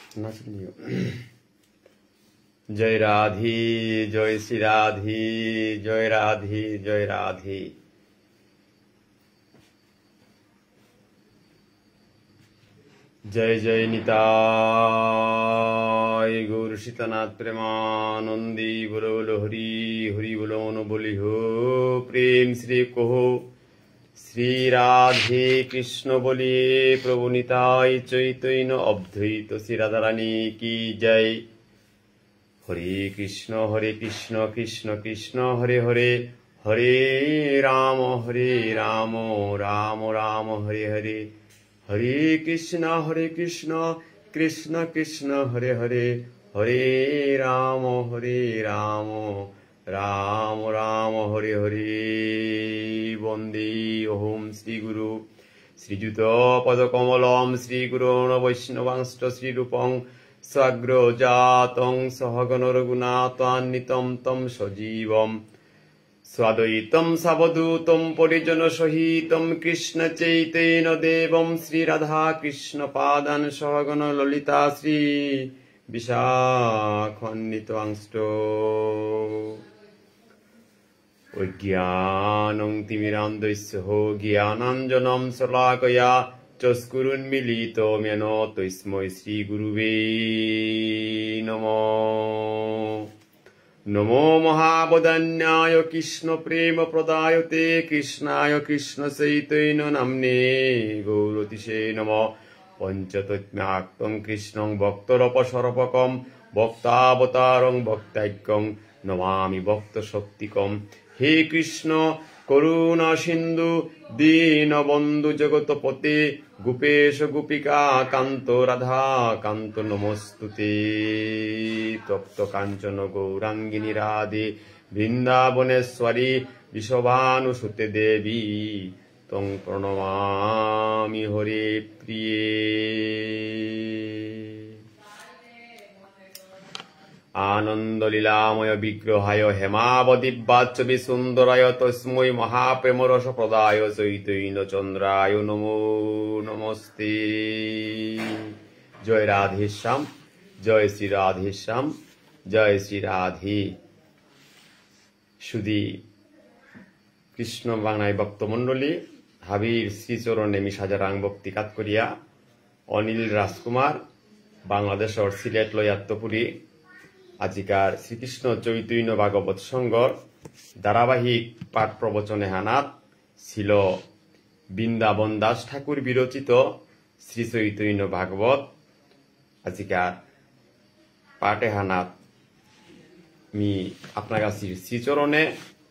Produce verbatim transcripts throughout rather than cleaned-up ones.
জয় রাধি, জয় শ্রী রাধি, জয় রাধি, জয় রাধি। জয় জয় নিতাই গৌর সীতানাথ প্রেমানন্দী। বলো বলো হরি হরি, বলো মনো বলি হো প্রেম শ্রী কহো। শ্রী রাধে কৃষ্ণ বলি প্রভু নিতাই চৈতন্য অদ্বৈত শ্রী রাধারানী কি জয়। হরে কৃষ্ণ হরে কৃষ্ণ কৃষ্ণ কৃষ্ণ হরে হরে, হরে রাম হরে রাম রাম রাম হরে হরে, হরে কৃষ্ণ হরে কৃষ্ণ কৃষ্ণ কৃষ্ণ হরে হরে, হরে রাম হরে রাম রাম রাম হরে হরে। বন্দে ওম শ্রী গুরু শ্রীযুত পদকমলম শ্রীগুরুণ বৈষ্ণবাংষ্ট শ্রীরূপং স্বগ্রজাতং সহগণ রঘুনাথান্বিতং তং সজীবম স্বাদ্বৈতং সাবধূতং পরিজন সহিতং কৃষ্ণ চৈতন্য দেবং শ্রী রাধা কৃষ্ণ পাদান সহগণ ললিতা শ্রী বিশাখান্বিতাংশ্চ। অজ্ঞানং তিমিরান্ধস্য জ্ঞানাঞ্জনং শলাকয়া চক্ষুরুন্মীলিতমেন তস্मै শ্রীগুরুবে নমঃ। নমো মহাবদান্যায় কৃষ্ণ প্রেম প্রদায়তে কৃষ্ণায় কৃষ্ণ চৈতন্য নাম্নে গৌরতিশে নমঃ। পঞ্চতত্ত্বাত্মকং কৃষ্ণং ভক্তরপসর্পকম ভক্তাবতারং ভক্তাখ্যং নমামি ভক্ত শক্তিকম। হে কৃষ্ণ করুণা সিন্ধু দীনবন্ধু জগৎপতে গোপেশ গোপিকা কান্ত রাধা কান্ত নমস্তুতে। তপ্ত কাঞ্চন গৌরাঙ্গিনী রাধে বৃন্দাবনেশ্বরী বিশ্বভানুসুতে দেবী তং প্রণমামি হরে প্রিয়ে। আনন্দ লীলাময় বিগ্রহায় হেমাবদিব্যাচ্ছবি সুন্দরায় তস্मै মহাপ্রেমরস প্রদায় চৈতন্য চন্দ্রায় নমো নমস্তে। জয় রাধেশ্যাম, জয় শ্রী রাধেশ্যাম, জয় শ্রী রাধে। সুধী কৃষ্ণ বাংলায় ভক্তমণ্ডলী, হাবির শ্রীচরণে মিশাজারাং ভক্তি কাত করিয়া অনিল রাজকুমার বাংলাদেশর সিলেট লয়াত্তপুরী আজিকার শ্রীকৃষ্ণ চৈতন্য ভাগবত সংঘর ধারাবাহিক পাঠ প্রবচনে হানাত ছিল বৃন্দাবন দাস ঠাকুর বিরচিত শ্রী চৈতন্য ভাগবত। আজিকার পাঠে হানাত মি আপনার কাছে শ্রীচরণে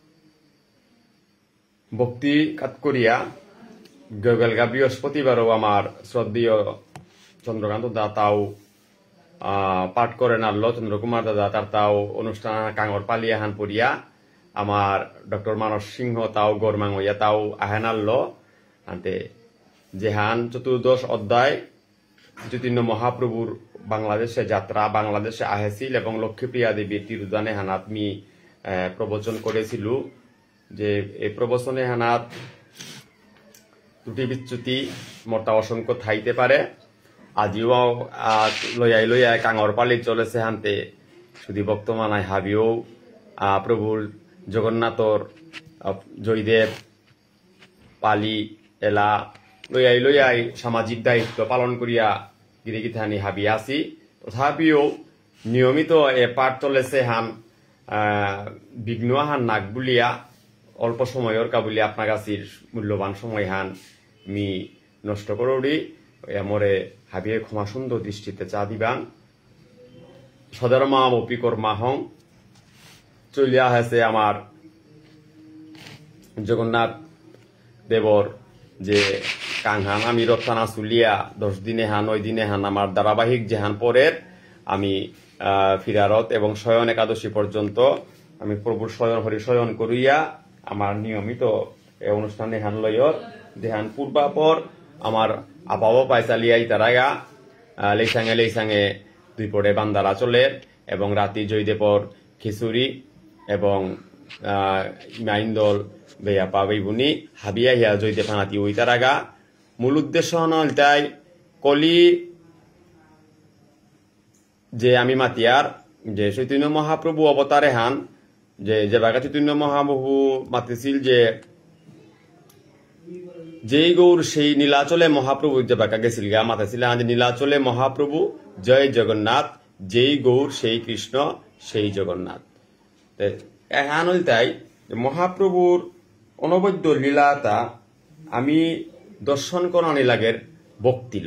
ভক্তি কাত করিয়া গেলগা বৃহস্পতিবারও আমার শ্রদ্ধেয় চন্দ্রকান্ত দাতাও পাঠ করেন আল্ল চন্দ্রকুমার দাদা তার তাও অনুষ্ঠান কাঙর পালিয়া হান পড়িয়া আমার ডক্টর মানস সিংহ তাও গরমাং হইয়া তাও আহেন আল্ল আনতে যেহান চতুর্দশ অধ্যায় চৈতন্য মহাপ্রভুর বাংলাদেশে যাত্রা বাংলাদেশে আহেছিল এবং লক্ষ্মীপ্রিয়া দেবীর তিরুদানে হানাত মি প্রবচন করেছিল। যে এই প্রবচনে হানাত ত্রুটি বিচ্যুতি মোটা অসংখ্য থাইতে পারে। আজিও লইয়াই লইয়াই কাঙর পালি চলেছে হানতে শুধু বর্তমানায় হাবিও প্রভুর জগন্নাথর জয়দেব পালি এলা লইয়াই লইয়াই সামাজিক দায়িত্ব পালন করিয়া গিরে গিথানি হাবি আসি। তথাপিও নিয়মিত এ পাঠ চলেছে হান বিঘ্ন হান নাক বুলিয়া অল্প সময়ের কাবুলি আপনার কাছের মূল্যবান সময় হান মি নষ্ট করি এমরে হাবিয়ে ক্ষমা সুন্দর দৃষ্টিতে চা দিবান। সদরমা অপিকর মাহং চলিয়া হেছে আমার জগন্নাথ দেবর যে কাংহান আমি রপ্তানা চুলিয়া দশ দিনে হান নয় দিনে হান আমার ধারাবাহিক যেহান পরের আমি ফিরারত এবং শয়ন একাদশী পর্যন্ত আমি প্রভুর শয়ন হরি শয়ন করিয়া আমার নিয়মিত এই অনুষ্ঠানে হান লয়র দেহান পূর্বাপর আমার আপাও পাইচালিয়াই তারাগা লেইসাঙে লেইসাঙে দুই পড়ে বান্দারা চলে এবং রাতি জয়দেবর খিচুড়ি এবং মাইন্দল বেয়াপা বেবুনি হাবিয়া হিয়া জয়দেব হাঁতি ওই তারাগা। মূল উদ্দেশ্য হন তাই কলি যে আমি মাতিয়ার যে চৈতন্য মহাপ্রভু অবতারে হান যে যে বাগা চৈতন্য মহাপ্রভু মাতিছিল যে যেই গৌর সেই নীলাচলে মহাপ্রভু যে বাঁকা গেছিল গা মাতাছিল যে নীলাচলে মহাপ্রভু জয় জগন্নাথ, যেই গৌর সেই কৃষ্ণ সেই জগন্নাথ। এখন তাই মহাপ্রভুর অনবদ্য লীলাটা আমি দর্শন করানি লাগের ভক্তিল।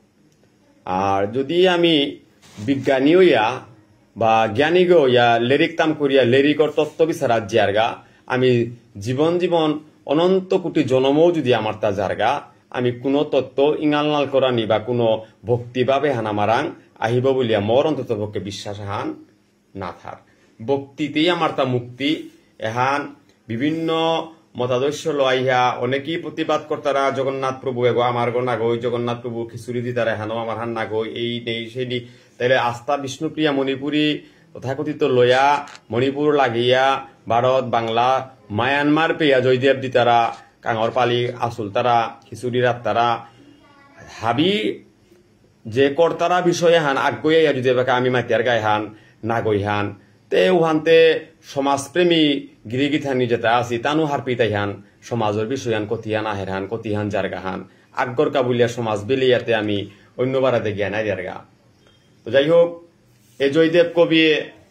আর যদি আমি বিজ্ঞানী হইয়া বা জ্ঞানী গইয়া লেরিক তাম করিয়া লেরিকর তত্ত্ব বিচারা জিয়ারগা আমি জীবন জীবন অনন্ত কোটি জনমও যদি আমার তা জারগা আমি কোনো তত্ত্ব ইঙালনাল করানি বা কোনো ভক্তিভাবে হান আমারাং আহিব বলিয়া মোর অন্তত পক্ষে বিশ্বাস হান না থার। ভক্তিতেই আমার তা মুক্তি। এহান বিভিন্ন মতাদর্শ লইয়া অনেকেই প্রতিবাদ করতারা জগন্নাথ প্রভু এগো আমার গো না গই, জগন্নাথ প্রভু খিচুড়ি দি তারা হেন আমার হান না গই, এই নেই সেই নি। তাইলে আস্থা বিষ্ণুপ্রিয়া মণিপুরী তথাকথিত লয়া মণিপুর লাগিয়া ভারত বাংলা মায়ানমার পেয়া জয়দেব দি তারা কাঙর পালি আসুল তারা খিচুড়ি রাত তারা হাবি যে কর্তারা বিষয়ে হান আগ্গইয়া যদি আমি মাতিয়ার গায়ে হান না গই হান তে উহানতে সমাজপ্রেমী গিরিগিথানি যেটা আছি তানু হারপি তাইহান সমাজের বিষয়ান কতিহান আহেরহান কতিহান জারগাহান আগ্গর কাবুলিয়া সমাজ বেলিয়াতে আমি অন্যবারাতে জ্ঞান আইয়ারগা। তো যাই হোক, এ জয়দেব কবি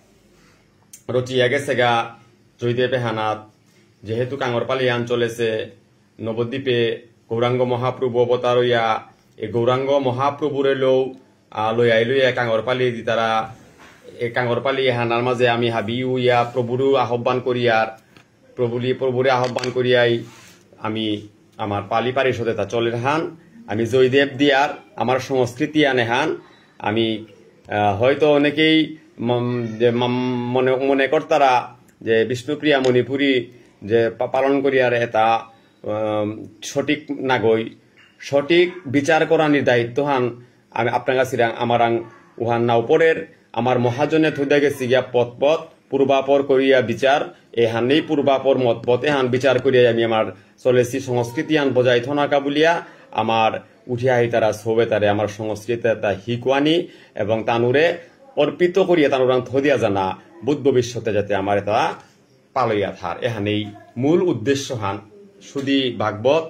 রচিয়া গেছে গা জয়দেব হানাত যেহেতু কাঙরপালি অঞ্চলেছে নবদ্বীপে গৌরাঙ্গ মহাপ্রভু অবতার হইয়া এই গৌরাঙ্গ মহাপ্রভুরে লৌ লইয়াই লইয়া কাঙরপালি দি তারা এই কাঙরপালি হানার মাঝে আমি হাবি উইয়া প্রভুরু আহ্বান করিয়ার প্রভুলি প্রভুরে আহ্বান করিয়াই আমি আমার পালি পারিষদে তা চলে হান আমি জয়দেব দিয়ার আমার সংস্কৃতি আনে হান আমি হয়তো অনেকেই মনে মনে করতারা যে বিষ্ণুপ্রিয়া মণিপুরী যে পালন করিয়ার এটা সঠিক নাগই সঠিক বিচার করানির দায়িত্ব হান আমি আপনার কাছে আমার উহান না উপরের আমার মহাজনে থুদে গেছি গিয়া পথ পথ পূর্বাপর করিয়া বিচার এই হানেই পূর্বাপর মত পথে হান বিচার করিয়া আমি আমার চলেছি সংস্কৃতি হান বজাই থনাকা বলিয়া আমার উঠিয়া আহি তারা সবে তারে আমার সংস্কৃতি তা হিকুয়ানি এবং তানুরে অর্পিত করিয়া তানুর থদিয়া জানা বুধ ভবিষ্যতে যাতে আমার এটা পালইয়া থার এহানেই মূল উদ্দেশ্য হান। শুধু ভাগবত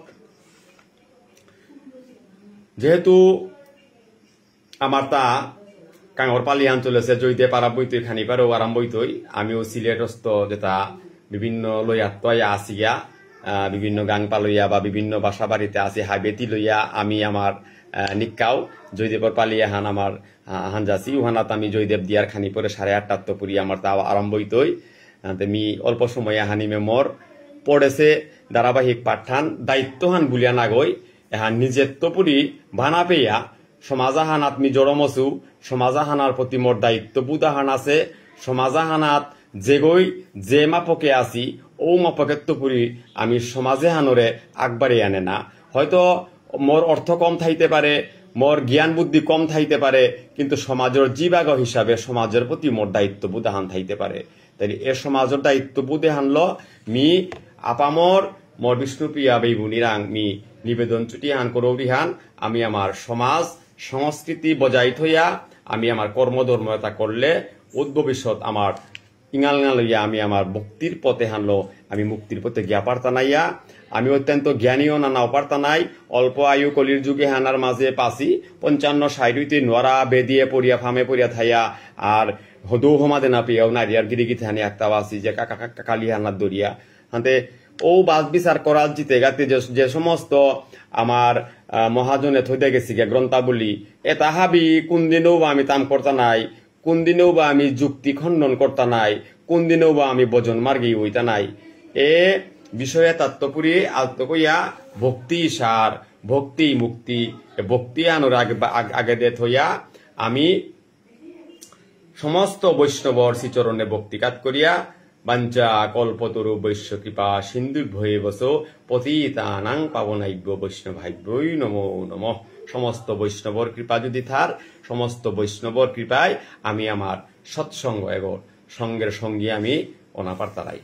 যেহেতু আমার তা কাঙর পালি অঞ্চলেছে জয়তে পারা বইতই খানি পারো আরাম বইতই আমিও সিলেটস্থ যেটা বিভিন্ন লইয়া আসি গিয়া বিভিন্ন গাং পালইয়া বা বিভিন্ন বাসা বাড়িতে আসি হাইবেতি লইয়া আমি আমার নিকাও জয়দেবর পালিয়া হান আমার হানজাসি উহানাত আমি জয়দেব দিয়ার খানি পরে সাড়ে আটটার তো পুরি আমার তা আরম্ভ হইতই আমি অল্প সময়ে হানিমে মর পড়েছে ধারাবাহিক পাঠান দায়িত্বহান বুলিয়া না গই এহান নিজের তো পুরি ভানা পেয়া সমাজাহান আত্মি জড়মসু সমাজাহানার প্রতি মোর দায়িত্ব বুদাহান আছে সমাজাহানাত যেগই যে মাপকে আছি ও মাপকের তো পুরি আমি সমাজে হানরে আগবাড়ি আনে না। হয়তো মোর অর্থ কম থাইতে পারে, মোর জ্ঞান বুদ্ধি কম থাইতে পারে, কিন্তু সমাজের জীবাগ হিসাবে সমাজের প্রতি মোর দায়িত্ব বুদাহান থাইতে পারে। তাই এ সমাজের দায়িত্ব বুধে হানল মি আপামর মোর বিষ্ণুপ্রিয়া বেইবুনিরাং মি নিবেদন চুটি হান করৌরি হান আমি আমার সমাজ সংস্কৃতি বজাই থইয়া আমি আমার কর্মধর্মতা করলে উদ্ভবিষ্যৎ আমার ইঙালঙা লইয়া আমি আমার ভক্তির পথে হানলো আমি মুক্তির পথে গিয়া পারতা নাইয়া আমি অত্যন্ত জ্ঞানীও নানা অপারতা নাই অল্প আয়ু কলির যুগে হানার মাঝে পাসি পঞ্চান্ন ষাটইতে নোয়ারা বেদিয়ে পড়িয়া ফামে পড়িয়া থাইয়া আর হদৌ হমাদে না পেয়াও নারিয়ার গিরিগিতে হানি একটা বাসি যে কাকা কাকা কালি হানার দরিয়া হাতে ও বাস বিচার করার জিতে গাতে যে সমস্ত আমার মহাজনে থইতে গেছি গে গ্রন্থাবলী এ তাহাবি কোন দিনেও বা আমি তাম করতা নাই, কোন দিনেও বা আমি যুক্তি খণ্ডন করতা নাই, কোন দিনেও বা আমি বজন মার্গী হইতা নাই। এ বিষয়ে তত্ত্বপুরী আলতো কইয়া ভক্তি সার ভক্তি মুক্তি ভক্তি আনোর আগে আগে দে থইয়া আমি সমস্ত বৈষ্ণবর শ্রীচরণে ভক্তিকাত করিয়া বাঞ্চা কল্পতরু বৈশ্য কৃপা সিন্ধু ভয়ে বস পতিতানাং পাবনাইব্য বৈষ্ণভাইব্যই নমো নমঃ। সমস্ত বৈষ্ণবর কৃপা যদি থার সমস্ত বৈষ্ণবর কৃপায় আমি আমার সৎসঙ্গ এবং সঙ্গের সঙ্গী আমি অনাপার তারাই।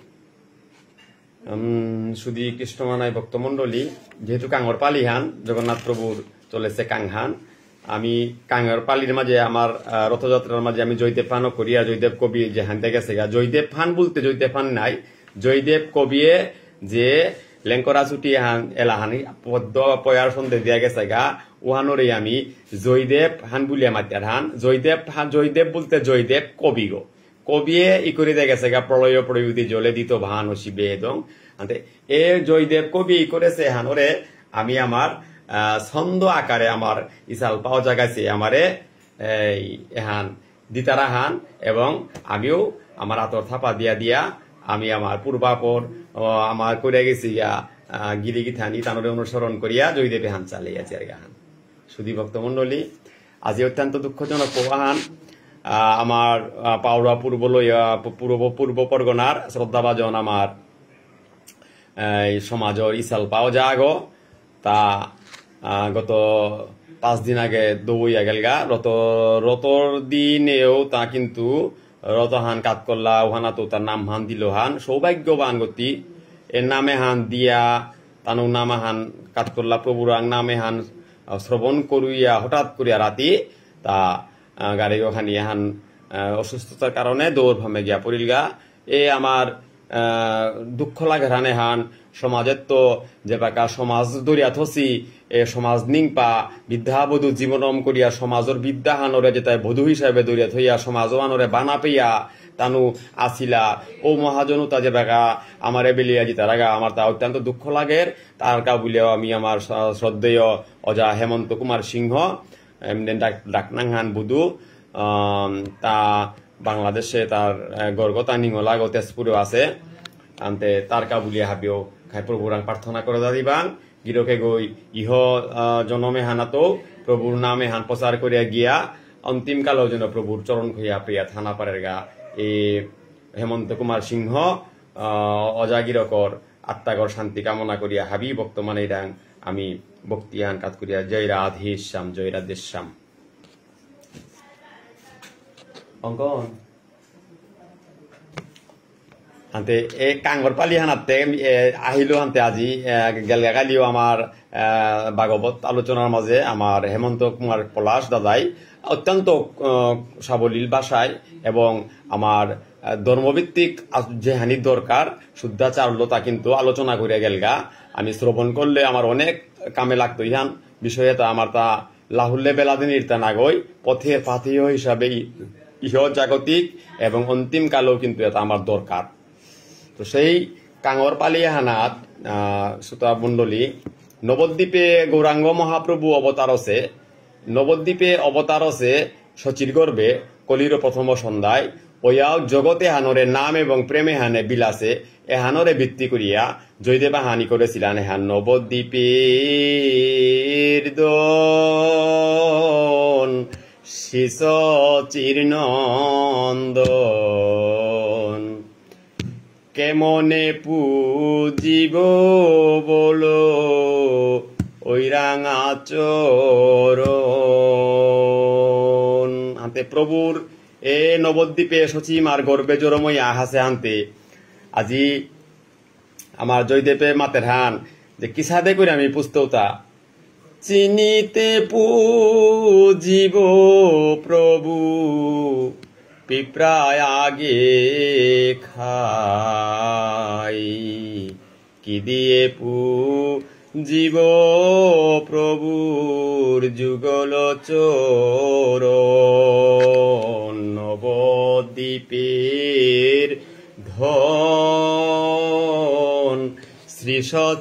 শুধু কৃষ্ণমানায় ভক্তমন্ডলী যেহেতু কাঙর পালিহান জগন্নাথ প্রভুর চলেছে কাংহান আমি কাঙ্গর পালির মাঝে আমার রথযাত্রার মাঝে আমি জয়দেব ফানও করিয়া জয়দেব কবি যে হানতে গেছে গা জয়দেব ফান বলতে জয়দেব ফান নাই জয়দেব কবিয়ে যে লেঙ্করা ছুটি হান এলাহানি পদ্ম পয়ার সন্ধে দিয়া গেছে গা ওহানরে আমি জয়দেব হান বুলিয়া মাতিয়ার হান জয়দেব হান জয়দেব বলতে জয়দেব কবি গো কবিয়ে ই করে দিয়ে গেছে গা প্রলয় প্রয়ুতি জলে দিত ভান ও শিবে এবং এ জয়দেব কবি ই করেছে হানরে আমি আমার ছন্দ আকারে আমার ইসাল পাওয়া জায়গাছে আমারে এহান দিতারা হান এবং আমিও আমার আতর থাপা দিয়া দিয়া আমি আমার পূর্বাপর আমার করে গেছি গিরি গিথানি তানরে অনুসরণ করিয়া জয়দেবে হান চালিয়েছি আর গাহান সুধী ভক্ত মন্ডলী আজি অত্যন্ত দুঃখজনক প্রবাহান আমার পাউরা পূর্ব লইয়া পূর্ব পূর্ব পরগনার শ্রদ্ধাভাজন আমার সমাজর ইসাল পাওয়া যাগ তা গত পাঁচ দিন আগে দৌইয়া গেলগা রত রতর দিনেও তা কিন্তু রতহান কাত করলা ওহানা তো তার নাম হান দিল হান সৌভাগ্যবান গতি এর নামে হান দিয়া তানু নামে হান কাত করলা প্রভুর নামে হান শ্রবণ করিয়া হঠাৎ করিয়া রাতি তা গাড়ি ওখানে হান অসুস্থতার কারণে দৌড় ভামে গিয়া পড়িলগা এ আমার দুঃখ লাগে হানে হান সমাজের তো যে বাকা সমাজ দরিয়া থসি এ সমাজ নিংপা বিদ্যা বধূ জীবনম করিয়া সমাজর বিদ্যা হানরে যেটা বধূ হিসাবে দরিয়া থইয়া সমাজ আনরে বানা পেয়া তানু আসিলা ও মহাজনতা যে বাকা আমার বেলিয়া জিতা রাগা আমার তা অত্যন্ত দুঃখ লাগে তার কা বলিয়াও আমি আমার শ্রদ্ধেয় অজা হেমন্ত কুমার সিংহ ডাকনাংহান বুধু তা বাংলাদেশে তার গর্গতা নিঙলা গো তেজপুরেও আছে আনতে তার কা বুলিয়া হাবিও খাই প্রভুরাং প্রার্থনা করে দাদিবাং গিরকে গই ইহ জনমে হানাতো প্রভুর নামে হান প্রচার করিয়া গিয়া অন্তিম কালেও যেন প্রভুর চরণ খুইয়া প্রিয়া থানা পারের গা এ হেমন্ত কুমার সিংহ অজাগিরকর আত্মাগর শান্তি কামনা করিয়া হাবি বর্তমানে রাং আমি বক্তিয়ান কাত করিয়া জয় রাধে শ্যাম জয় রাধে শ্যাম অঙ্কন হাতে এ কাঙ্গর পালি হানাতে আহিলো হাতে আজি গেলগা কালিও আমার ভাগবত আলোচনার মাঝে আমার হেমন্ত কুমার পলাশ দাদাই অত্যন্ত সাবলীল ভাষায় এবং আমার ধর্মভিত্তিক যে হানি দরকার শুদ্ধাচারলতা কিন্তু আলোচনা করে গেলগা আমি শ্রবণ করলে আমার অনেক কামে লাগতো ইহান বিষয়ে তা আমার তা লাহুল্লে বেলাদিন ইর্তা নাগই পথের পাথেয় হিসাবে ইহ জাগতিক এবং অন্তিম কালেও কিন্তু এটা আমার দরকার তো সেই কাঙ্গর পালিয়া হানাত সুতা মণ্ডলী নবদ্বীপে গৌরাঙ্গ মহাপ্রভু অবতার আছে নবদ্বীপে অবতার আছে শচীর গর্ভে কলির প্রথম সন্ধ্যায় ওয়াও জগতে হানরে নাম এবং প্রেমে হানে বিলাসে এ হানরে ভিত্তি করিয়া জয়দেবা হানি করেছিলেন হান নবদ্বীপের দন শিশ চিরনন্দন কেমনে পুজিব বলো ওই রাঙা চরণ হাতে প্রভুর এ নবদ্বীপে সচিমার গর্বে জরমই আহাসে আনতে আজি আমার জয়দেবে মাতের হান যে কিসাদে করে আমি পুস্তৌতা চিনিতে পুজিব প্রভু পিপ্রায় আগে খাই কি দিয়ে পুজিব প্রভুর যুগল চরণ নবদ্বীপের ধন শ্রী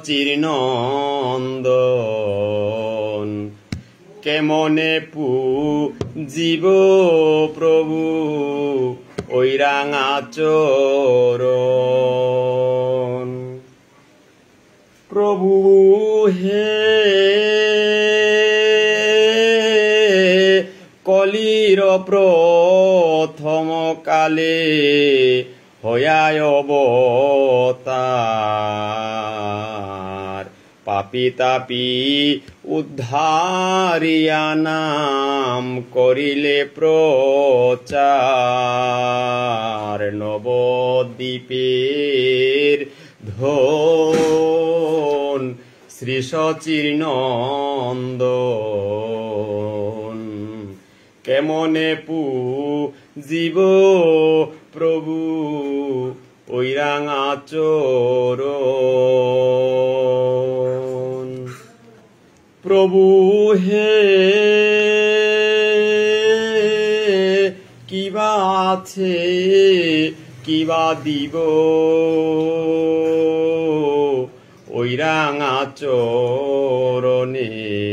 সচিরনন্দন কেমনে পুজিব প্রভু ওই রাঙা চরণ প্রভু হে কলির প্রথম কালে হয়ায় অবতার পাপি তাপি উদ্ধারিয়া নাম করিলে প্রচার নবদ্বীপের ধন শ্রী সচিরনন্দন কেমনে পু জীব প্রভু ওই রাঙা চরণ। প্রভু হে কিবা আছে কিবা দিব ওই রাঙা চরণে,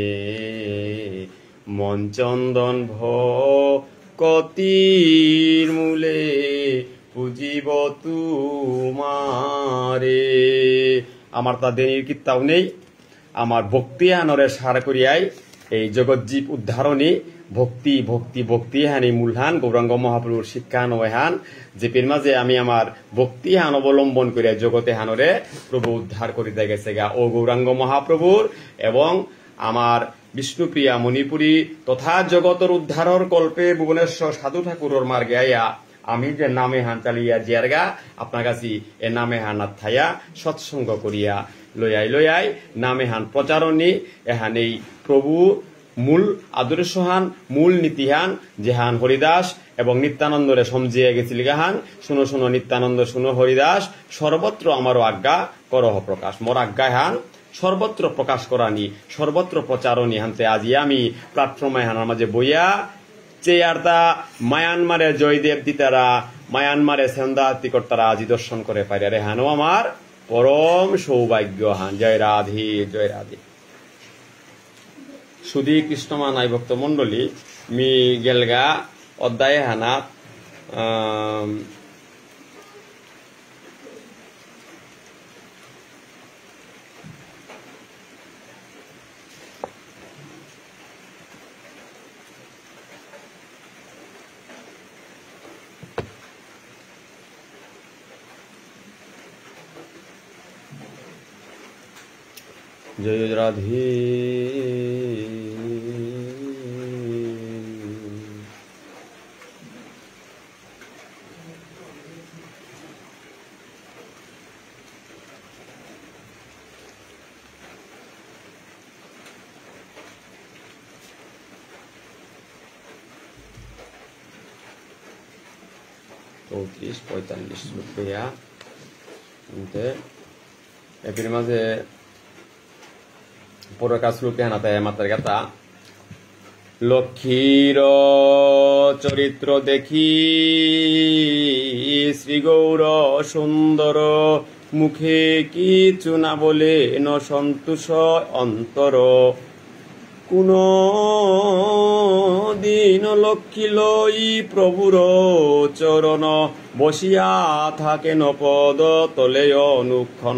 মন চন্দন ভকতির মূলে পুজিব তুমারে। আমার তা দেনির কিত্তাও নেই, আমার ভক্তি আনরে সার করিয়াই এই জগৎজীব উদ্ধারণী ভক্তি ভক্তি ভক্তি হান এই মূলহান গৌরাঙ্গ মহাপ্রভুর শিক্ষা নহান, যে পের মাঝে আমি আমার ভক্তি হান অবলম্বন করিয়া জগতে হানরে প্রভু উদ্ধার করিতে গেছে গা। ও গৌরাঙ্গ মহাপ্রভুর এবং আমার বিষ্ণুপ্রিয়া মণিপুরী তথা জগতর উদ্ধারর কল্পে ভুবনেশ্বর সাধু ঠাকুরর মার্গে আইয়া আমি যে নামে হান চালিয়া জিয়ারগা আপনার কাছে এ নামে হান থাইয়া সৎসঙ্গ করিয়া লইয়াই লইয়াই নামে হান প্রচারণী এহান এই প্রভু মূল আদর্শহান মূল নীতিহান যেহান হরিদাস এবং নিত্যানন্দরে সমঝিয়ে গেছিল গাহান। শুনো শুনো নিত্যানন্দ, শুনো হরিদাস, সর্বত্র আমারও আজ্ঞা করহ প্রকাশ। মোর আজ্ঞায় হান সর্বত্র প্রকাশ করানি, সর্বত্র প্রচারণী হানতে আজি আমি প্ল্যাটফর্মে হানার মাঝে বইয়া চেয়ারতা মায়ানমারে জয়দেব দিতারা মায়ানমারে সেন্দাতি কর্তারা আজি দর্শন করে পাই রে হানো আমার পরম সৌভাগ্য হান। জয় রাধে জয় রাধে। সুধী কৃষ্ণমা নাই ভক্ত মন্ডলী মি গেলগা অধ্যায় হানাত জয় রাধে। চৌত্রিশ পঁয়তাল্লিশ রুপিয়া এর মাঝে পরকাশ রূপে হানাতে মাতার গাতা লক্ষ্মীর চরিত্র দেখি শ্রী গৌর সুন্দর মুখে কিছু না বলে ন সন্তোষ অন্তর কোন দিন লক্ষ্মী লই প্রভুর চরণ বসিয়া থাকেন পদ তলে অনুক্ষণ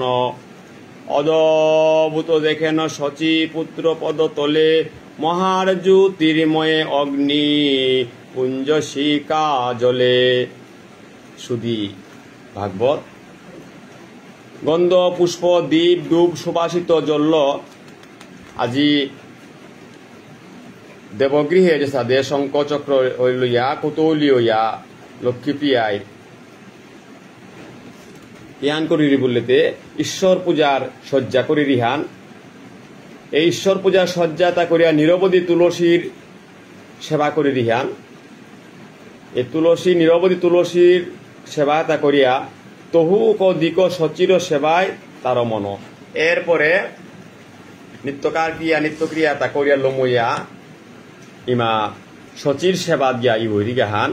অদ্ভুত দেখেন শচী পুত্র পদ তলে মহার জ্যোতির্ময়ে অগ্নি পুঞ্জ শিকা জলে। সুধী ভাগবত গন্ধ পুষ্প দীপ ডুব সুবাসিত জল্ল আজি দেবগৃহে যে সাদে শঙ্খ চক্র লইয়া কৌতৌলি হইয়া লক্ষ্মীপ্রিয়ায় জ্ঞান করি বললেতে ঈশ্বর পূজার সজ্জা করি রিহান। এই ঈশ্বর পূজার সজ্জা তা করিয়া নিরবধি তুলসীর সেবা করি রিহান। এই তুলসী নিরবধি তুলসীর সেবা তা করিয়া তহু কদিক সচির সেবায় তার মন। এরপরে নিত্যকার ক্রিয়া নিত্যক্রিয়া তা করিয়া লমইয়া ইমা সচির সেবা দিয়া ইহরি গাহান।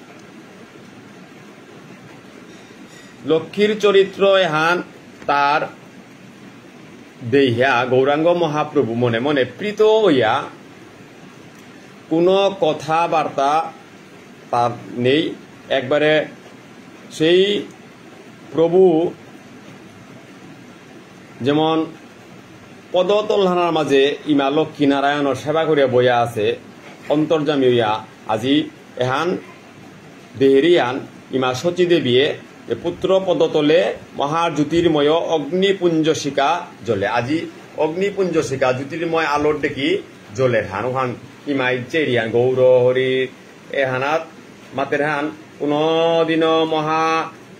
লক্ষ্মীর চরিত্র এহান তার দেহিয়া গৌরাঙ্গ মহাপ্রভু মনে মনে প্রীত হইয়া কোনো কথাবার্তা তার নেই। একবারে সেই প্রভু যেমন পদতলহানার মাঝে ইমা লক্ষ্মী নারায়ণের সেবা করিয়া বইয়া আছে অন্তর্যামী হইয়া আজি এহান দেহেরিয়ান ইমা সচী দেবীয়ে পুত্র পদতলে মহা জ্যোতির্ময় অগ্নিপুঞ্জ শিকা জ্বলে। আজি অগ্নিপুঞ্জ শিকা জ্যোতির্ময় আলোর দেখি জ্বলে হান ওহান ইমাই চেরিয়ান গৌর হরি এহানাত মাতের হান কোনদিন মহা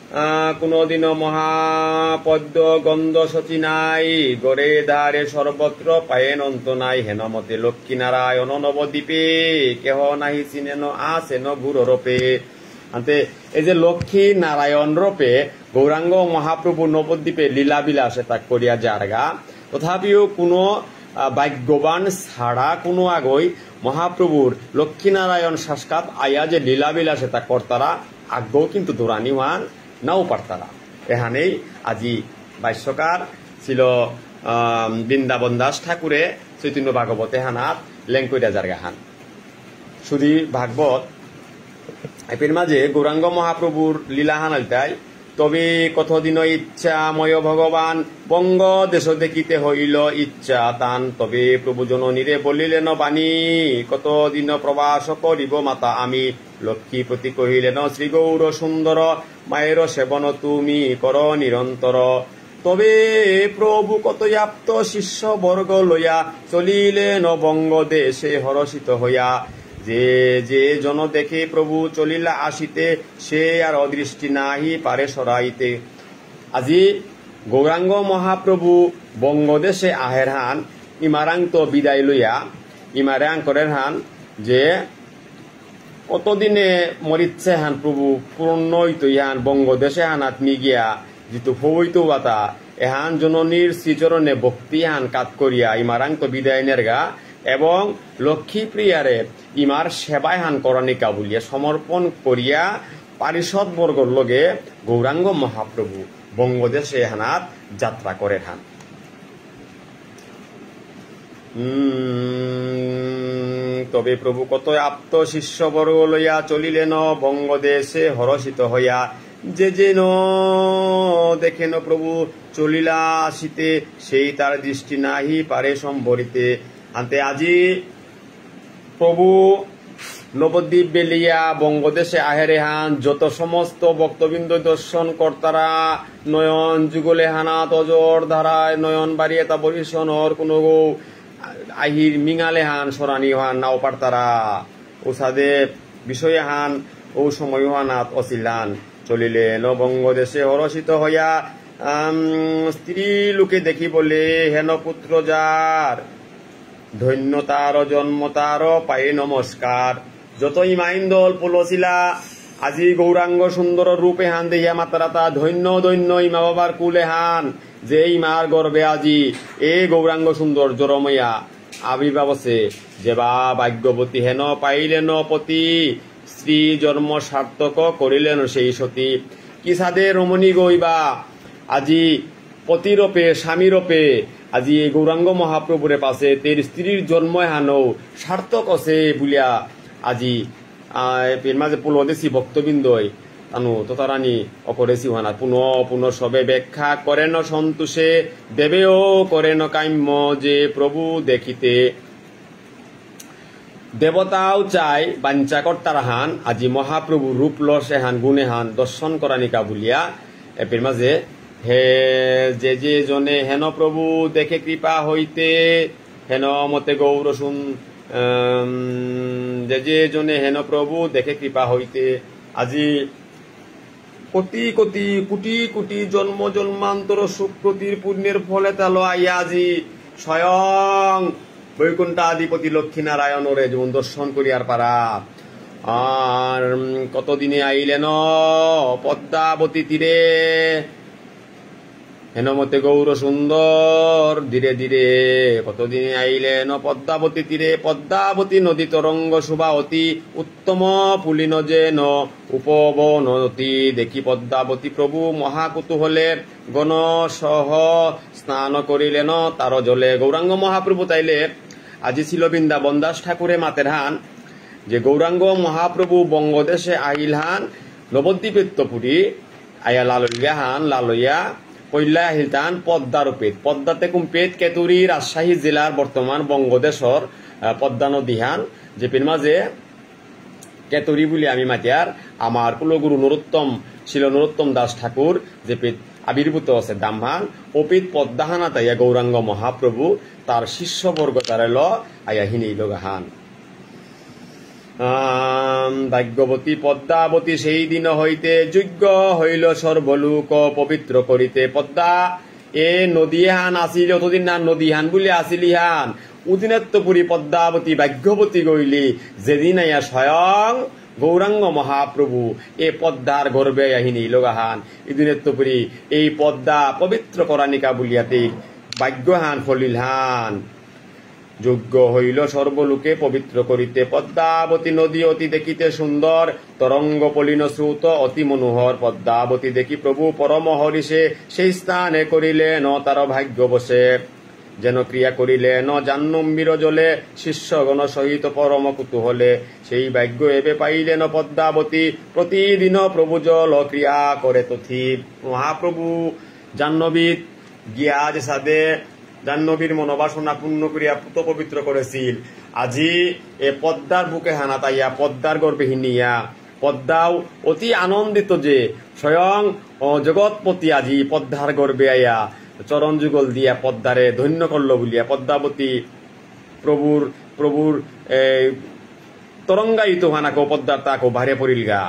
কোনদিন মহাপদ্য গন্ধ সচি নাই, গড়ে ধারে সর্বত্র পায়েন অন্ত নাই, হেন মতে লক্ষ্মী নারায়ণ নবদ্বীপে, কেহ নাহি চিনেন আসেন গুরুরূপে। আনতে এই যে লক্ষ্মী নারায়ণ রূপে গৌরাঙ্গ মহাপ্রভু নবদ্বীপে লীলা বিলাসে তা করিয়া জারগা, তথাপিও কোনো ভাগ্যবান ছাড়া কোনো আগই মহাপ্রভুর লক্ষ্মীনারায়ণ সাক্ষাৎ আয়া যে লীলা বিলাসে তা কর্তারা আগ্যও কিন্তু দৌড়ানি হন নাও পারতারা। এখানেই আজি ভাষ্যকার ছিল বৃন্দাবন দাস ঠাকুরে চৈতন্য ভাগবতে হানাত লেঙ্কইরা জারগা হান শুধু ভাগবত এর মাঝে গৌরাঙ্গ মহাপ্রভুর লীলা হানালটাই। তবে কতদিন ইচ্ছাময় ভগবান বঙ্গ দেশ দেখিতে হইল ইচ্ছা তান, তবে প্রভু জননীরে বলিলেন বাণী, কতদিন প্রবাস করিব মাতা আমি, লক্ষ্মী প্রতি কহিলেন শ্রী গৌর সুন্দর, মায়ের সেবন তুমি কর নিরন্তর। তবে প্রভু কত আপ্ত শিষ্য বর্গ লইয়া চলিলেন বঙ্গ দেশে হরষিত হইয়া, যে যে জন দেখে প্রভু চলিলা আসিতে, সে আর অদৃষ্টি নাহি পারে সরাইতে। আজি গৌরাঙ্গ মহাপ্রভু বঙ্গদেশে আহের হান, ইমারাং তো বিদায় লইয়া ইমারাং করের হান যে কতদিনে মরিচ্ছে হান প্রভু পূর্ণ হইত ইহান বঙ্গদেশে হান আত্মি গিয়া যিতু হইত বাতা এহান জননীর শ্রীচরণে ভক্তি হান কাত করিয়া ইমারাং তো বিদায় নেরগা, এবং লক্ষ্মী প্রিয়ারে ইমার সেবায় হান করণিকা বলিয়া সমর্পণ করিয়া পারিষদ বর্গর লগে গৌরাঙ্গ মহাপ্রভু বঙ্গদেশে হানাত যাত্রা করে হান। তবে প্রভু কত আপ্ত শিষ্য বর্গ লইয়া চলিলেন বঙ্গদেশে হরষিত হইয়া, যে যেন দেখেন প্রভু চলিলা আসিতে, সেই তার দৃষ্টি নাহি পারে সম্বরিতে। আনতে আজি প্রভু নবদ্বীপ বেলিয়া বঙ্গদেশে আহেরে হান, যত সমস্ত ভক্তবৃন্দ দর্শন কর্তারা নয়ন যুগলে হানাত অজর ধারায় নয়ন বাড়িয়ে তা বরিশনর কোনো আহির মিঙালে হান সরানি হান নাও পারতারা, ও সাদে বিষয়ে হান ও সময় হানাত অছিলান, চলিলেন বঙ্গদেশে হরষিত হইয়া। স্ত্রী লোকে দেখি বলে হেন পুত্র যার, ধন্য তার জন্ম তার পায়ে নমস্কার। যতই মাইন্দল পুলছিলা আজি গৌরাঙ্গ সুন্দর রূপে হান দেহিয়া মাতারা তা ধন্য ধন্য ইমা বাবার কুলে হান, যে ইমার গর্বে আজি এ গৌরাঙ্গ সুন্দর জরমইয়া আবির্ভাবছে, যে বা ভাগ্যবতী হেন পাইলেন পতি, স্ত্রী জন্ম সার্থক করিলেন সেই সতী। কি সাদে রমণী গইবা আজি পতিরূপে স্বামীরূপে আজি এই গৌরাঙ্গ মহাপ্রভুরে পাশে তের স্ত্রীর জন্ম হানও সার্থক আছে বলিয়া আজি এর মাঝে পুলদেশী ভক্তবৃন্দই আনু তথারানী অপরেশী হানা পুনঃ পুনঃ সবে ব্যাখ্যা করেন সন্তোষে, দেবেও করেন কাম্য যে প্রভু দেখিতে। দেবতাও চাই বাঞ্চা কর্তার হান আজি মহাপ্রভু রূপ লসে হান গুণে হান দর্শন করানিকা বলিয়া এর মাঝে হে যে যে জনে হেন প্রভু দেখে কৃপা হইতে, হেন মতে গৌর শুন যে যে জনে হেন প্রভু দেখে কৃপা হইতে। আজি কোটি কোটি কোটি কোটি জন্ম জন্মান্তর সুকৃতির পুণ্যের ফলে তাল আইয়া আজি স্বয়ং বৈকুণ্ঠাধিপতি লক্ষ্মী নারায়ণরে যেমন দর্শন করিয়ার পারা। আর কতদিনে আইলেন পদ্মাবতী তীরে, হেনমতে গৌর সুন্দর ধীরে ধীরে কতদিনে আইলেন পদ্মাবতী তীরে, পদ্মাবতী নদী তরঙ্গ শোভা অতি উত্তম পুলিন যেন উপবনতি, দেখি পদ্মাবতী প্রভু মহাকুতূহলে গণ সহ স্নান করিলেন তার জলে। গৌরাঙ্গ মহাপ্রভু তাইলে আজি ছিল বৃন্দাবন দাস ঠাকুরে মাতের হান, যে গৌরাঙ্গ মহাপ্রভু বঙ্গদেশে আইল হান নবদ্বীপেত্তপুরী আয়া লালইয়া হান, লালইয়া কইলা আহিলতান পদ্মার উপেত, পদ্মাতে কুম্পেত কেতুরি রাজশাহী জেলার বর্তমান বঙ্গদেশর পদ্মা নদী হান, যে পিন মাঝে কেতুরি বলি আমি মাতিয়ার আমার কুলগুরু নরোত্তম ছিল নরোত্তম দাস ঠাকুর যে পিত আবির্ভূত আছে দামহান অপিত পদ্মাহানা তাইয়া গৌরাঙ্গ মহাপ্রভু তার শিষ্যবর্গ তারে ল আয়া হিনী লগাহান। ভাগ্যবতী পদ্মাবতী সেই দিন হইতে যোগ্য হইল সর্বলোক পবিত্র করিতে। পদ্মা এ নদী হান আসিল, অতদিন না নদী হান বলে আসিলি হান উদিনেত্তপুরী পদ্মাবতী ভাগ্যবতী গইলি যেদিন আইয়া স্বয়ং গৌরাঙ্গ মহাপ্রভু এ পদ্মার গর্বে আহিনী লোগাহান ইদিনেত্তপুরী এই পদ্মা পবিত্র করানিকা বলিয়াতে ভাগ্যহান ফলিল হান। যোগ্য হইল সর্বলোকে পবিত্র করিতে। পদ্মাবতী নদী অতি দেখিতে সুন্দর, তরঙ্গ পলিন স্রোত অতি মনোহর। পদ্মাবতী দেখি প্রভু পরম হরিষে সেই স্থানে করিলেন তার ভাগ্য বসে। যেন ক্রিয়া করিলেন জাহ্নবীর জলে শিষ্যগণ সহিত পরম কুতূহলে। সেই ভাগ্য এবে পাইলেন পদ্মাবতী, প্রতিদিন প্রভু জল ক্রিয়া করে তথি। মহাপ্রভু জাহ্নবীর গিয়া যে সাদে জাহ্নবীর মনোবাসনা পূর্ণ করিয়া পুত পবিত্র করেছিল, আজি এ পদ্মার বুকে হানা তাইয়া পদ্মার গর্ভে হিনিয়া পদ্মাও অতি আনন্দিত যে স্বয়ং জগৎপতি আজি পদ্মার গর্ভে আইয়া চরণ যুগল দিয়া পদ্মারে ধন্য করল বলিয়া পদ্মাবতী প্রভুর প্রভুর তরঙ্গায়িত হানাকো পদ্মার তাকো ভারে পড়িল গা।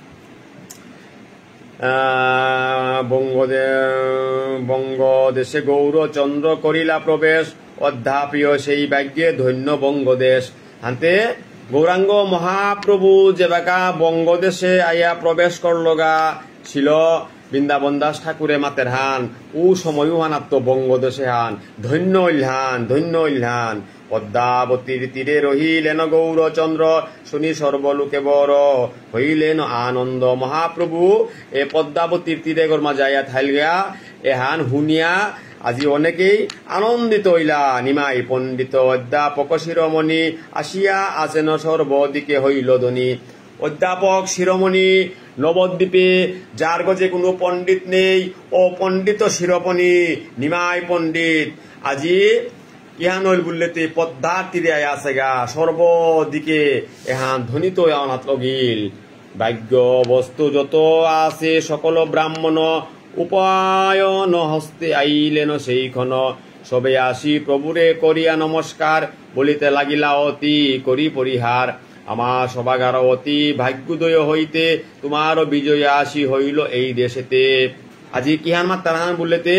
বঙ্গদেশে গৌরচন্দ্র করিলা প্রবেশ, অধ্যাপ্রিয় সেই ভাগ্যে ধন্য বঙ্গদেশ। হান্তে গৌরাঙ্গ মহাপ্রভু যে বাকা বঙ্গদেশে আইয়া প্রবেশ করলো গা ছিল বৃন্দাবন দাস ঠাকুরে মাতের হান ও সময়ও হানাত্ম বঙ্গদেশে হান ধন্য ইলহান ধন্য ইলহান। পদ্মাবতীর তীরে রহিলেন গৌরচন্দ্র, শুনি সর্বলোকে বড় হইলেন আনন্দ। মহাপ্রভু এ পদ্মাবতীর তীরে গরমা যাইয়া থাইল গা এহান হুনিয়া আজি অনেকেই আনন্দিত হইলা। নিমাই পণ্ডিত অধ্যাপক শিরোমণি আসিয়া আছেন সর্বদিকে হইল ধ্বনি। অধ্যাপক শিরোমণি নবদ্বীপে যার গজে কোনো পণ্ডিত নেই, ও পণ্ডিত শিরোমণি নিমাই পণ্ডিত আজি ইহান হইল বললেতে পদ্মার তীরে আছে গা সর্বদিকে এহান ধ্বনিত অনাথ লগিল। ভাগ্য বস্তু যত আছে সকল ব্রাহ্মণ, উপায়ন হস্তে আইলেন সেইখন। সবে আসি প্রভুরে করিয়া নমস্কার, বলিতে লাগিলা অতি করি পরিহার। আমার সবাগার অতি ভাগ্যোদয় হইতে তোমার বিজয় আসি হইল এই দেশেতে। আজি কিহান মাত্রাহান বললেতে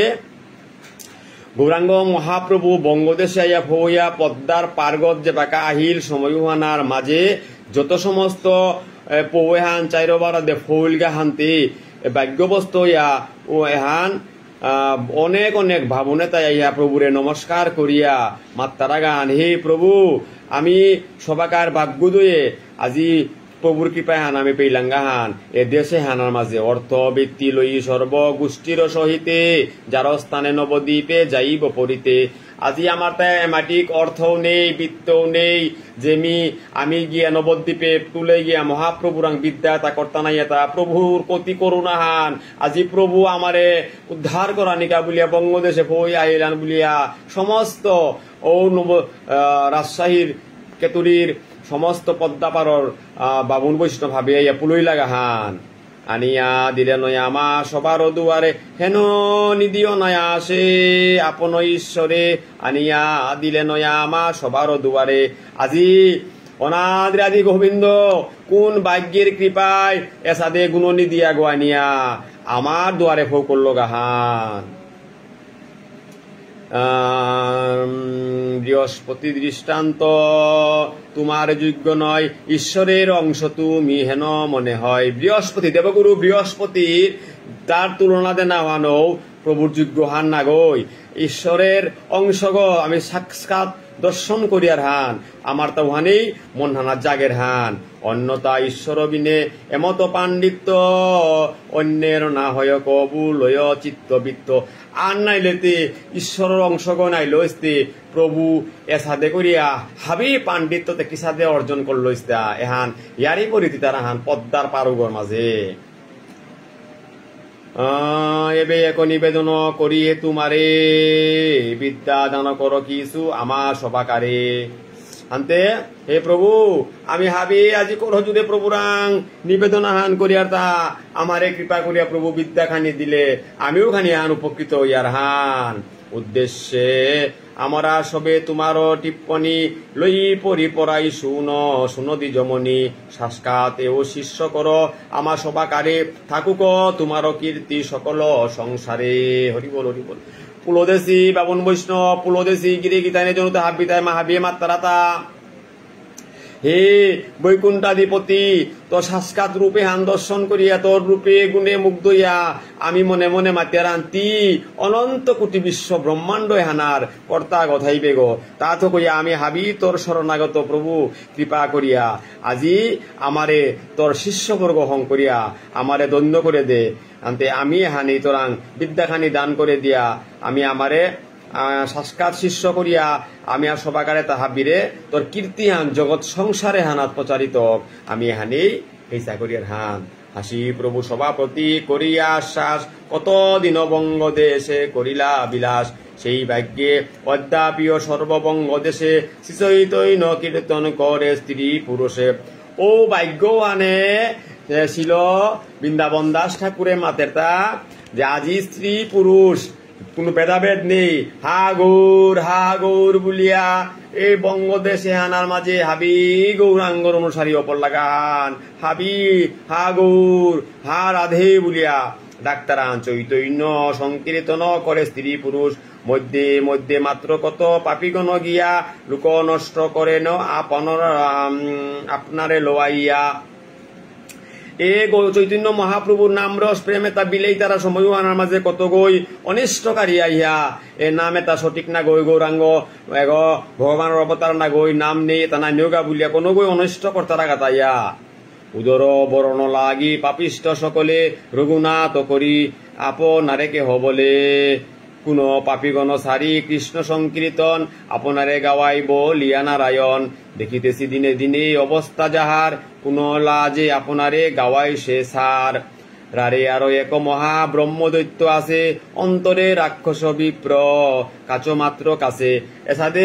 গৌরাঙ্গ মহাপ্রভু বঙ্গদেশে আইয়া হইয়া পদ্মার পার্গত যে বাঁকা আহিল সময়হানার মাঝে যত সমস্ত পৌহান চাইরবার দে ফৌলগা হান্তি ভাগ্যবস্ত ইয়া ও এহান অনেক অনেক ভাবনে তাই ইয়া প্রভুরে নমস্কার করিয়া মাত্তারা গান, হে প্রভু আমি সবাকার ভাগ্যোদয়ে আজি প্রভুর কৃপায় হান আমি পেইলাঙ্গা হান এ দেশে হানার মাঝে অর্থ বৃত্তি লই সর্বগোষ্ঠীর সহিতে, যার স্থানে নবদ্বীপে যাইব পড়িতে। আজি আমার তাই মাটিক অর্থও নেই বৃত্তও নেই, যেমি আমি গিয়া নবদ্বীপে তুলে গিয়া মহাপ্রভুরাং বিদ্যা তা কর্তা নাই তা প্রভুর কতি করুণা হান। আজি প্রভু আমারে উদ্ধার করা নিকা বলিয়া বঙ্গদেশে বই আইলান বলিয়া সমস্ত ও নব রাজশাহীর কেতুরির সমস্ত পদ্মাপাড়র বাবুন বৈষ্ণব ভাবিয়া পুলই লাগা হান। আনিয়া দিলে নয়া মা সবার দুয়ারে, হেন নিদিও নয়া আসে আপন ঈশ্বরে। আনিয়া দিলে নয়া মা সবার দুয়ারে, আজি অনাদ্রি আদি গোবিন্দ কোন ভাগ্যের কৃপায় এসাদে গুণনি দিয়া গোয়ানিয়া আমার দুয়ারে ফৌ করল গাহান। বৃহস্পতি দৃষ্টান্ত তোমার যোগ্য নয়, ঈশ্বরের অংশ তুমি হেন মনে হয়। বৃহস্পতি দেবগুরু বৃহস্পতির তার তুলনা দে না হানো প্রভুর যোগ্য হান না গই, ঈশ্বরের অংশ গো আমি সাক্ষাৎ দর্শন করিয়ার হান আমার তো হানেই মন হানা জাগের হান। অন্যতা ঈশ্বর বিনে এমত পাণ্ডিত্য অন্যের না হয় কবু লয় চিত্তবৃত্ত। আর নাইলেতে ঈশ্বরের অংশগ্রহণ আইল ইস্তে প্রভু এসাদে করিয়া হাবি পাণ্ডিত্যতে কিসাদে অর্জন করল ইস্তা এহান ইয়ারই পরিধি তারা হান পদ্মার পারুগর মাঝে। এবে এক নিবেদন করিয়ে তোমারে বিদ্যা দান কর কিছু আমার সবাকারে। আনতে হে প্রভু আমি হাবি আজি কর জুড়ে প্রভুরাং নিবেদন হান করিয়ার তা আমারে কৃপা করিয়া প্রভু বিদ্যা খানি দিলে আমিও খানি হান উপকৃত ইয়ার হান। উদ্দেশ্যে আমরা সবে তোমার টিপ্পনী লই পরি পড়াই শুন শুনদি জমনি সাক্ষাৎ এও শিষ্য কর আমার সবাকারে থাকুক তোমার কীর্তি সকল সংসারে। হরি বল হরি বল। পুলদেশী বাবন বৈষ্ণব পুলদেশী গিরি গীতানে জনতা হাবিতায় মাহাবিয়ে মাত্রাতা হে বৈকুণ্ঠাধিপতি তোর সাক্ষাৎ রূপে হান দর্শন করিয়া তোর রূপে গুণে মুগ্ধ হইয়া আমি মনে মনে মাতিয়া রান্তি অনন্ত কোটি বিশ্ব ব্রহ্মাণ্ড হানার কর্তা গথাইবে গো তা তো কইয়া আমি হাবি তোর শরণাগত প্রভু কৃপা করিয়া আজি আমারে তোর শিষ্যবর্গ হং করিয়া আমারে দণ্ড করে দে আনতে আমি হানি তোরাং বিদ্যাখানি দান করে দিয়া আমি আমারে সাক্ষাৎ শিষ্য করিয়া আমি আর সবাকারে তাহা বীরে তোর কীর্তি হান জগৎ সংসারে হানাত প্রচারিত আমি হানি হেসা করিয়ার হান হাসি প্রভু সভাপতি করিয়া আশ্বাস কত দিন বঙ্গ দেশে করিলা বিলাস সেই ভাগ্যে অদ্যাপিও সর্ববঙ্গ দেশে শ্রীচৈতন্য কীর্তন করে স্ত্রী পুরুষে ও ভাগ্য আনে ছিল বৃন্দাবন দাস ঠাকুরের মাতের তা যে আজি স্ত্রী পুরুষ কোনো ভেদাভেদ নেই হা গৌর হা গৌর বলিয়া এই বঙ্গদেশে হানার মাঝে হাবি গৌরাঙ্গর অনুসারী অপর লাগান হাবি হা গৌর হা রাধে বলিয়া ডাক্তারান চৈতন্য সংকীর্তন করে স্ত্রী পুরুষ মধ্যে মধ্যে মাত্র কত পাপিগণ গিয়া লোক নষ্ট করেন আপনর আপনারে লোয়াইয়া এ চৈতন্য মহাপ্রভুর নাম রস প্রেমে তা বিলেই তারা সময় আনার মাঝে কত গই অনিষ্টকারী আইয়া এ নামে তা সঠিক না গই গৌরাঙ্গ এগ ভগবানের অবতার না গই নাম নেই তা না নিয়োগা বলিয়া কোনো গই অনিষ্ট কর্তারা গাতাইয়া উদর বরণ লাগি পাপিষ্ট সকলে রঘুনাথ করি আপনারে কেহ বলে কোন পাপিগণ সারি কৃষ্ণ সংকীর্তন আপনারে গাওয়াইব লিয়া নারায়ণ দেখিতেছি দিনে দিনে অবস্থা যাহার কোন লাজে আপনারে গাওয়াই সে সার রারে আরো এক মহা ব্রহ্মদৈত্য আছে অন্তরে রাক্ষস বিপ্র কাছো মাত্র কাছে এসাদে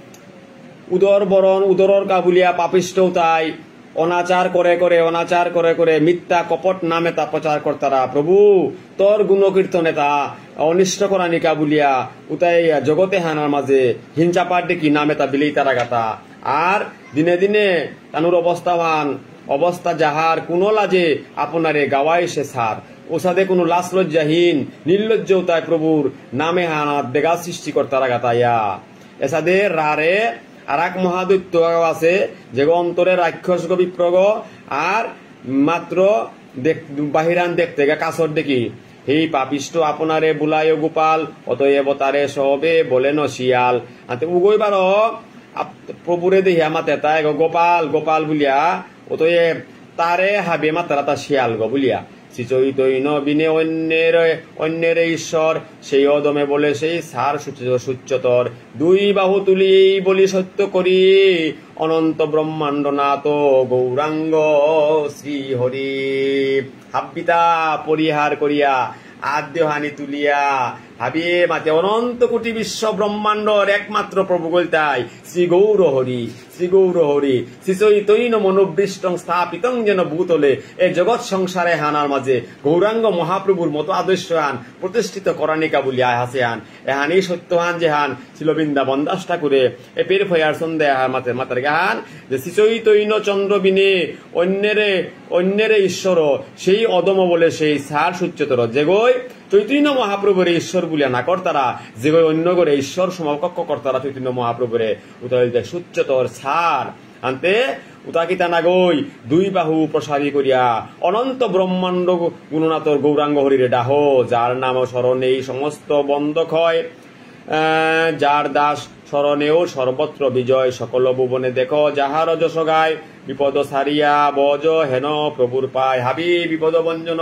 উদর বরণ উদরর কাবুলিয়া পাপিষ্ট তাই অনাচার করে করে অনাচার করে করে মিথ্যা কপট নামে তা প্রচার কর্তারা প্রভু তোর গুণকীর্তনে তা অনিষ্ট করা নিকা বলিয়া উতাই জগতে হানার মাঝে হিংসা ডেকি নামে তা বিলেই তারা গাতা আর দিনে দিনে তানুর অবস্থাবান অবস্থা যাহার কোন লাজে আপনারে গাওয়াই সে সার ওসাদে কোনো লাশ লজ্জাহীন নির্লজ্জ তাই প্রভুর নামে হানাত বেগা সৃষ্টি কর্তারা গাতাইয়া এসাদে রারে আর এক মহাদৈত্য আছে যে অন্তরে রাক্ষস বিপ্রগ আর মাত্র বাহিরান দেখতে গে কাছর দেখি হে পাপিষ্ট আপনারে বুলায় গোপাল অতএব তারে সবে বলেন শিয়াল আনতে উগইবার প্রভুরে দেহিয়া মাতে তাই গোপাল গোপাল বুলিয়া অতএব তারে হাবে মাত্রা তা শিয়াল গো বুলিয়া শ্রীচৈতন্য বিনে অন্যের অন্যের ঈশ্বর সেই অদমে বলে সেই সার সূচ্যতর দুই বাহু তুলি এই বলি সত্য করি অনন্ত ব্রহ্মাণ্ড নাথ গৌরাঙ্গ শ্রী হরি হাব্বিতা পরিহার করিয়া আদ্য হানি তুলিয়া হাবিয়ে মাতে অনন্ত কোটি বিশ্ব ব্রহ্মাণ্ডর একমাত্র প্রভু গলতাই শ্রী গৌর হরি শ্রী গৌর হরি শ্রী চৈতন্য মনোবৃষ্টং স্থাপিতং যেন ভূতলে এ জগৎ সংসারে হানার মাঝে গৌরাঙ্গ মহাপ্রভুর মতো আদর্শ হান প্রতিষ্ঠিত করানিকা বলিয়া হাসে হান এহানি সত্যহান যে হান ছিল বৃন্দাবন দাস ঠাকুরে এ পের ফয়ার সন্ধ্যা হার মাতে মাতার গান যে শ্রী চৈতন্য চন্দ্র বিনে অন্যেরে অন্যেরে ঈশ্বর সেই অদম বলে সেই সার সূচ্যতর যেগই চৈতন্য মহাপ্রভুরে ঈশ্বর বলিয়া না কর্তারা যে অন্য করে ঈশ্বর সমকক্ষ কর্তারা চৈতন্য মহাপ্রভুরে উতাইল সূচ্যতর সার আনতে উতাকিতা না গই দুই বাহু প্রসারী করিয়া অনন্ত ব্রহ্মাণ্ড গুণনাথর গৌরাঙ্গ হরিরে ডাহ যার নাম স্মরণে এই সমস্ত বন্ধ ক্ষয় যার দাস স্মরণেও সর্বত্র বিজয় সকল ভুবনে দেখো যাহার যশ গায় বিপদ সারিয়া বজ হেন প্রভুর পায় হাবি বিপদ ভঞ্জন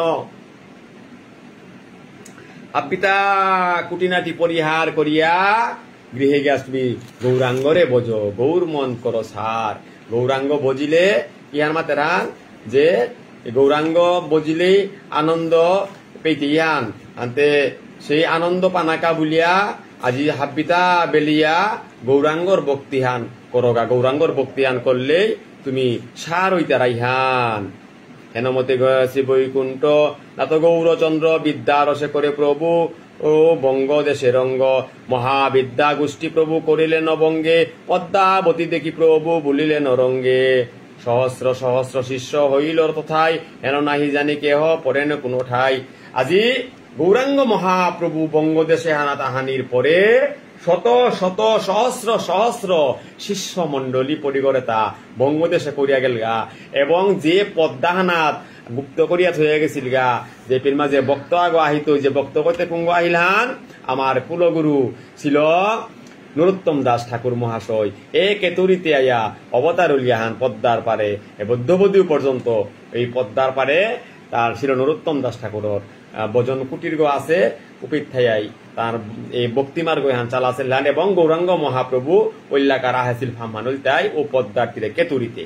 আপিতা কুটিনাটি পরিহার করিয়া গৃহে গিয়াসবি গৌরাঙ্গরে বজ গৌর মন কর সার গৌরাঙ্গ বজিলে ইহার মাতেরান যে গৌরাঙ্গ বজিলে আনন্দ পেইতে ইহান আনতে সেই আনন্দ পানাকা বুলিয়া আজি হাব্বিতা বেলিয়া গৌরাঙ্গর বক্তিহান করগা গৌরাঙ্গর বক্তিহান করলেই তুমি সার হইতারা ইহান হেনমতে গয়াসি বৈকুণ্ঠ নাত গৌরচন্দ্র বিদ্যা রসে করে প্রভু ও বঙ্গ দেশে রঙ্গ, মহাবিদ্যা গোষ্ঠী প্রভু করিলেন বঙ্গে, পদ্মাবতী দেখি প্রভু বলিলেন রঙ্গে। সহস্র সহস্র শিষ্য হইল তথায়, হেন নাহি জানি কেহ পড়েন কোনো ঠাই। আজি গৌরাঙ্গ মহাপ্রভু বঙ্গদেশে হানা তাহানির পরে শত শত সহস্র সহস্র শিষ্য মন্ডলী পরিগরে তা বঙ্গদেশে করিয়া গেল গা, এবং যে পদ্মাহানাত গুপ্ত করিয়া থইয়া গেছিল গা, যে পিলমা যে বক্ত আগ আহিত, যে বক্ত করতে কুঙ্গ আহিলান আমার কুলগুরু ছিল নরোত্তম দাস ঠাকুর মহাশয়। এ কেতুরিতে আইয়া অবতার উলিয়াহান পদ্মার পারে, বৌদ্ধবদীও পর্যন্ত এই পদ্মার পারে তার ছিল নরোত্তম দাস ঠাকুরর বজন কুটির গো আছে উপিঠাই, তার এই ভক্তিমার্গ হান চালাছিলেন, এবং গৌরাঙ্গ মহাপ্রভু ওল্লাকার আহেছিল ফাম্মানুল তাই ও পদ্মার তীরে কেতুরিতে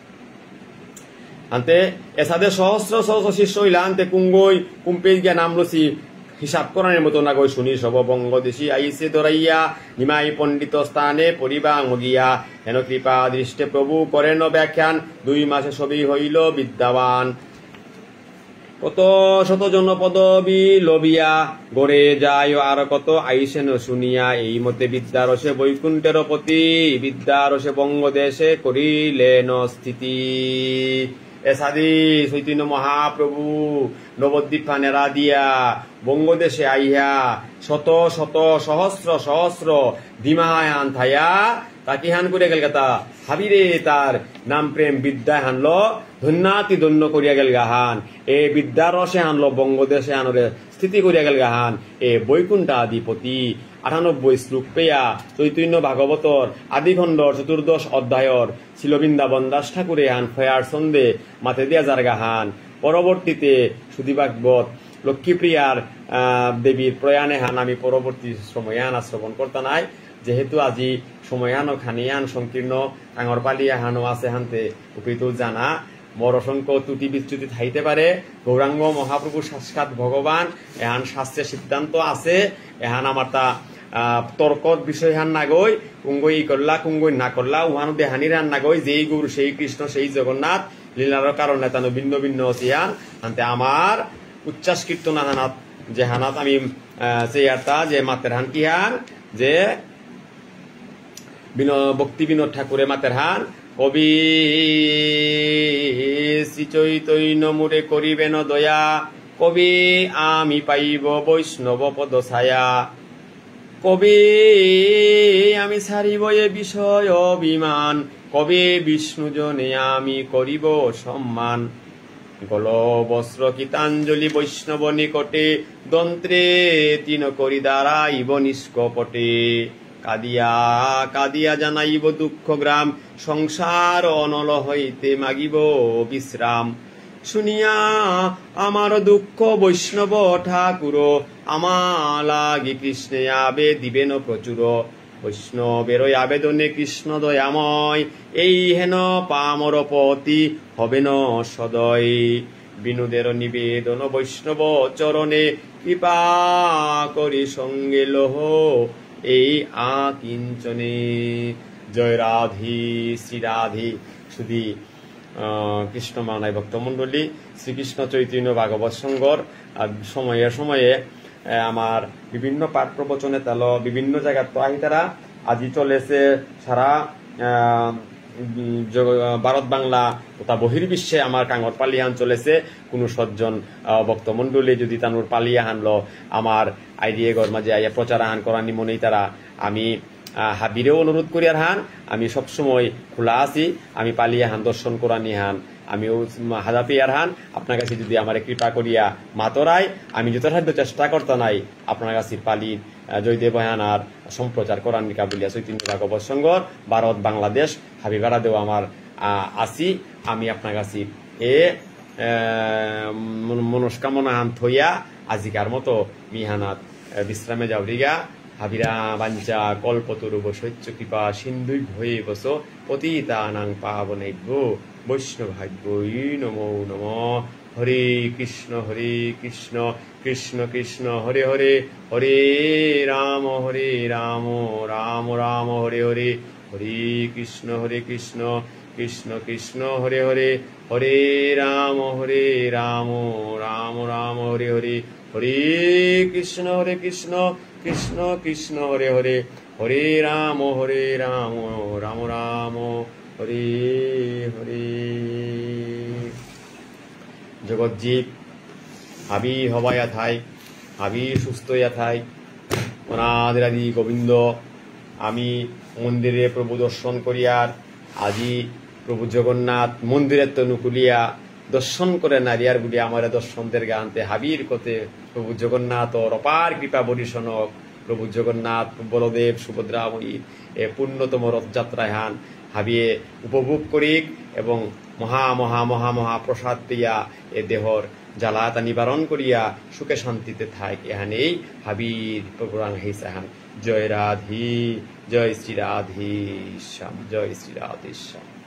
আনতে এসাদে সহস্র সহস্র শিষ্য হইলা আনতে কুঙ্গই কুম্পে গিয়া নাম লসি হিসাব করানোর মতো না গই শুনি সব বঙ্গদেশী আইসে দরাইয়া, নিমাই পণ্ডিত স্থানে পরিবা মগিয়া, হেন কৃপা দৃষ্টে প্রভু করেন ব্যাখ্যান, দুই মাসে সবই হইল বিদ্যাবান। কত শত জন পদবী লবিয়া, গড়ে যায় আর কত আইসেন শুনিয়া, এই মতে বিদ্যারসে বৈকুণ্ঠের পতি, বিদ্যারসে বঙ্গদেশে করিলেন স্থিতি। এসাদি চৈতন্য মহাপ্রভু নবদ্বীপ নেরা দিয়া বঙ্গদেশে আইয়া শত শত সহস্র সহস্র দিমায় আন থাইয়া তাকি হান করে গেল তা হাবিরে তার নাম প্রেম বিদ্যায় হানলো ধন্যাতি ধন্য করিয়া গেল গাহান, এ বিদ্যার রসে আনলো বঙ্গদেশে আনরে স্থিতি করিয়া গেল গাহান। এ বৈকুণ্ঠাধিপতি আটানব্বই শ্লোক পেয়া চৈতন্য ভাগবতর আদিখণ্ডর চতুর্দশ অধ্যায়র ছিল বৃন্দাবন দাস ঠাকুরে হান ফয়ার ছন্দে মাথে দিয়া যার গাহান। পরবর্তীতে সুধীভাগবত লক্ষ্মীপ্রিয়ার দেবীর প্রয়াণে হান আমি পরবর্তী সময়ান শ্রবণ করতে নাই, যেহেতু আজি সময়ানো খানিয়ান সংকীর্ণ কাঙর পালিয়া হানো আছে হানতে উপীত জানা মোর অসংখ্য ত্রুটি বিচ্যুতি থাইতে পারে। গৌরাঙ্গ মহাপ্রভু সাক্ষাৎ ভগবান, এহান শাস্ত্রের সিদ্ধান্ত আছে, এহান আমার তা তর্কর বিষয় হান না গই, কুঙ্গই ই করলা কুঙ্গই না করলা উহানো দেহানির হান না গই, যেই গুরু সেই কৃষ্ণ সেই জগন্নাথ লীলার কারণে তানো ভিন্ন ভিন্ন সিয়ান আনতে আমার উচ্ছ্বাস কীর্তন হানাত যে হানাত আমি সেই আরতা যে মাতের হান কি হান যে ভক্তি বিনোদ ঠাকুরে মাতের হান কবি শ্রী চৈতন্য মুরে করিবেন দয়া, কবি আমি পাইব বৈষ্ণব পদ ছায়া, কবি আমি ছাড়িব এ বিষয় অভিমান, কবি বিষ্ণু জনে আমি করিব সম্মান। গল বস্ত্র গীতাঞ্জলি বৈষ্ণব নিকটে, দন্ত্রে তিন করি দাঁড়াইব নিষ্কপটে, কাদিয়া কাদিয়া জানাইব দুঃখ গ্রাম, সংসার অনল হইতে মাগিব বিশ্রাম। শুনিয়া আমার দুঃখ বৈষ্ণব ঠাকুর, আমার লাগি কৃষ্ণে আবে দিবেন প্রচুর, বৈষ্ণবের আবেদনে কৃষ্ণ দয়াময়, এই হেন পামর পতি হবেন সদয়। বিনোদের নিবেদন বৈষ্ণব চরণে, কৃপা করি সঙ্গে লোহ এই আকিঞ্চনে। জয় রাধি শ্রী রাধি শুধু কৃষ্ণ মানায় ভক্তমন্ডলী, শ্রীকৃষ্ণ চৈতন্য ভাগবত সংঘর সময়ে সময়ে আমার বিভিন্ন পাঠ প্রবচনে তেল বিভিন্ন জায়গার তো আহি তারা আজি চলেছে সারা ভারত বাংলা তথা বহির্বিশ্বে আমার কাঙর পালিয়ান চলেছে। কোনো সজ্জন ভক্তমন্ডলী যদি তানুর পালিয়া হানলো আমার আইডিয়া গর মাঝে আইয়া প্রচার আহান করানি মনেই তারা আমি হাবিরেও অনুরোধ করিয়ার হান, আমি সবসময় খোলা আছি, আমি পালিয়া হান দর্শন করানি হান আমিও হাজাপিয়ার হান। আপনার কাছে যদি আমার কৃপা করিয়া মাতরাই আমি যথাসাধ্য চেষ্টা করতে নাই আপনার কাছে পালি জয়দেব হানার সম্প্রচার করার নিকা বলিয়া চৈতন্য ভাগবত সংঘর ভারত বাংলাদেশ হাবিবারা দেও আমার আসি। আমি আপনার কাছে এ মনস্কামনা হান থইয়া আজিকার মতো মিহানাত বিশ্রামে যাও রিগা। হাবিরা বাঞ্চা কল্পতরুব শৈচ্য কৃপা সিন্ধুই ভয়ে বস পতিতানাং পাবনেভ্য বৈষ্ণভাগ্যই নমো নমঃ। হরে কৃষ্ণ হরে কৃষ্ণ কৃষ্ণ কৃষ্ণ হরে হরে, হরে রাম হরে রাম রাম রাম হরে হরে, হরে কৃষ্ণ হরে কৃষ্ণ কৃষ্ণ কৃষ্ণ হরে হরে হরে রাম হরে রাম রাম রাম হরে হরে হরে কৃষ্ণ হরে কৃষ্ণ কৃষ্ণ কৃষ্ণ হরে হরে হরে রাম হরে রাম রাম রাম হরে হরে। জগজ্জীব হাবি হবাইয়া থাই, হাবি সুস্থ হইয়া থাই। অনাদিরাদি গোবিন্দ আমি মন্দিরে প্রভু দর্শন করিয়ার আজি প্রভু জগন্নাথ মন্দিরের তনু কুলিয়া দর্শন করে নারিয়ার গুলি আমার দর্শনদের গানতে হাবির কতে প্রভু জগন্নাথ ও অপার কৃপা বরিশনক প্রভু জগন্নাথ বলদেব সুভদ্রাময়ী এ পূর্ণতম রথযাত্রায় হান হাবিয়ে উপভোগ করিক এবং মহা মহা মহা মহা প্রসাদ দিয়া এ দেহর জ্বালাতা নিবারণ করিয়া সুখে শান্তিতে থাক এহানেই হাবির প্রোগ্রাম হয়েছে হান। জয় রাধি, জয় শ্রী রাধেশ্যাম, জয় শ্রী রাধেশ্যাম।